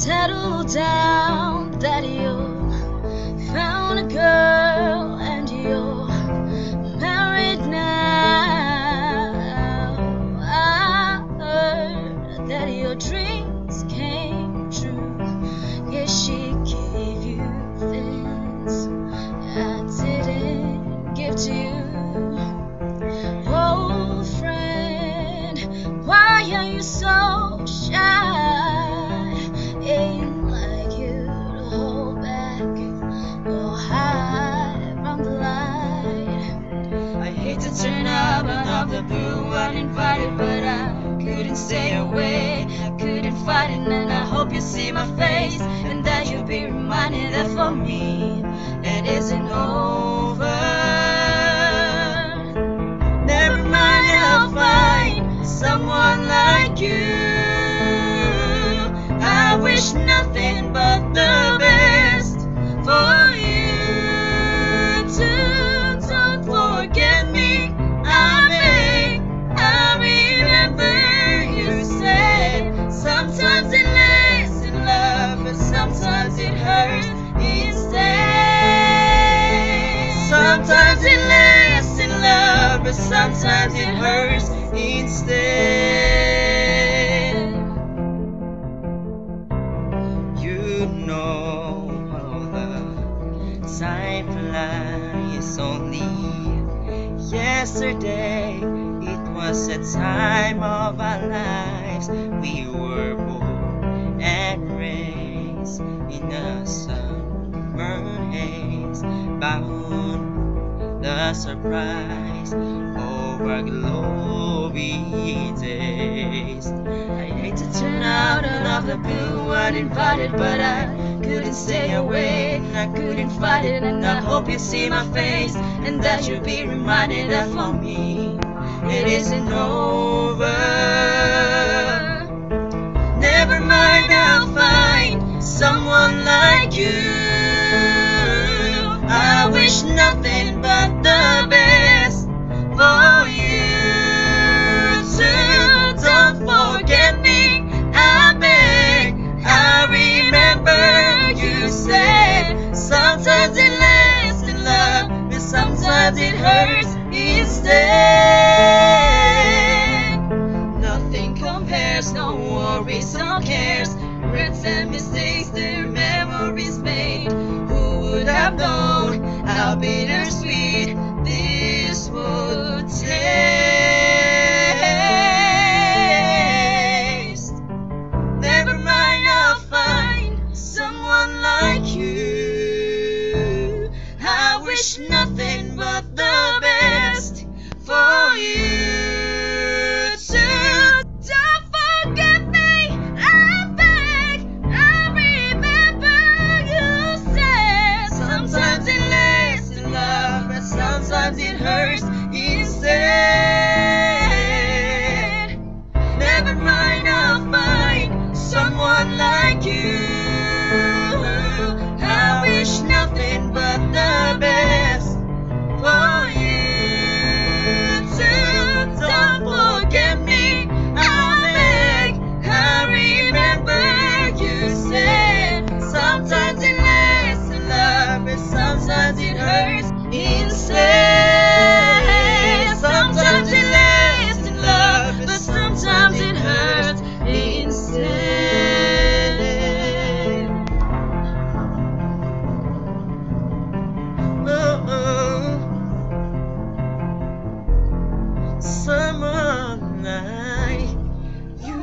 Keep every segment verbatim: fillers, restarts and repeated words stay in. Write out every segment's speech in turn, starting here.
settle down, that you found a girl and you're married now. I heard that your dreams came true. Yeah, she gave you things I didn't give to you. Old friend, why are you so shy? Ain't like you to hold back or hide from the light. I hate to turn up out of the blue uninvited, but I couldn't stay away. I couldn't fight it, and I hope you see my face, and that you'll be reminded that for me it isn't over. Never mind, I'll find someone like you. I wish nothing but the best for you too. Don't forget me, I beg. I remember you said sometimes it lasts in love, but sometimes it hurts instead. Sometimes it lasts in love, but sometimes it hurts instead. You know how the time flies. Only yesterday it was a time of our lives. We were born and raised in a summer haze, bound the surprise of our glory days. I hate to turn out of the blue uninvited, but I couldn't stay away. I couldn't fight it, and I hope you see my face, and that you'll be reminded that for me it isn't over. Never mind, I'll find someone like you. I wish nothing but the best for you too. Don't forget me, I beg. I remember you said sometimes it lasts in love, but sometimes it hurts instead. Nothing compares, no worries, no cares. Regrets and mistakes, their memories made. Who would have known how bittersweet this would taste? Never mind, I'll find someone like you. I wish nothing but the best for you too. Don't forget me, I beg. I remember you said sometimes it lasts in love, but sometimes it hurts instead. Never mind, I'll find someone like you. I wish nothing but the best for you too. Don't forget me, I beg. I remember you said sometimes it lasts in love, but sometimes it hurts instead. Sometimes it lasts in love, but sometimes it hurts instead. Oh, oh. Someone like you.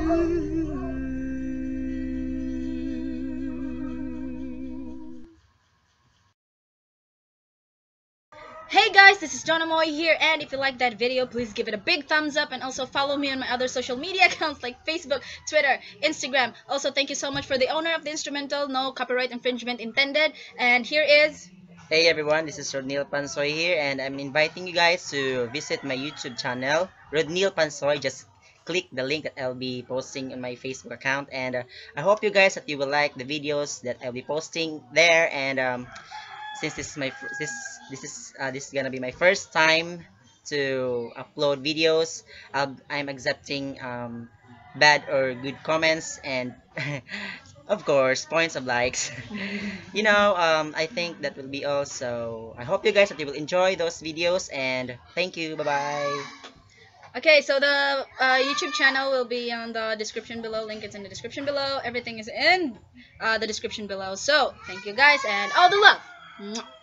Hey guys, this is Jonamoy here, and if you like that video, please give it a big thumbs up, and also follow me on my other social media accounts like Facebook, Twitter, Instagram. Also, thank you so much for the owner of the instrumental. No copyright infringement intended. And here is... Hey everyone, this is Rodniel Pansoy here, and I'm inviting you guys to visit my YouTube channel, Rodniel Pansoy. Just click the link that I'll be posting on my Facebook account, and uh, I hope you guys that you will like the videos that I'll be posting there. And um, since this is my this this is uh, this is gonna be my first time to upload videos, I'll, I'm accepting um, bad or good comments, and Of course, points of likes. You know, um, I think that will be all. So I hope you guys that you will enjoy those videos, and thank you. Bye bye. Okay, so the uh, YouTube channel will be on the description below. Link is in the description below. Everything is in uh, the description below. So thank you guys and all the love. Mwah.